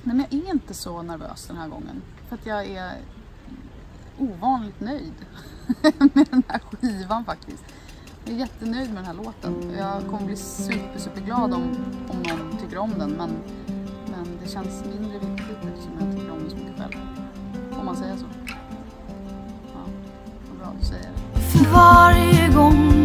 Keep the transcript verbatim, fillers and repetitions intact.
Nej, men jag är inte så nervös den här gången. För att jag är ovanligt nöjd med den här skivan faktiskt. Jag är jättenöjd med den här låten. Jag kommer bli super, super glad om, om någon tycker om den. Men, men det känns mindre viktigt eftersom jag tycker om den så mycket själv. Om man säger så. Ja, vad bra du säger det. För varje gång